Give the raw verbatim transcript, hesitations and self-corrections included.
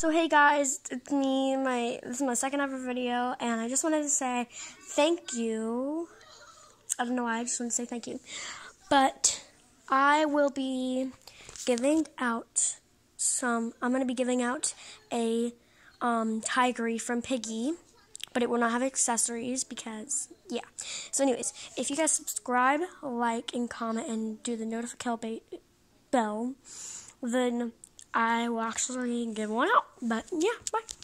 So hey guys, it's me, my this is my second ever video, and I just wanted to say thank you. I don't know why, I just want to say thank you. But I will be giving out some, I'm going to be giving out a um, tigery from Piggy, but it will not have accessories because, yeah. So anyways, if you guys subscribe, like, and comment, and do the notification bell, then I will actually give one out. But yeah, bye.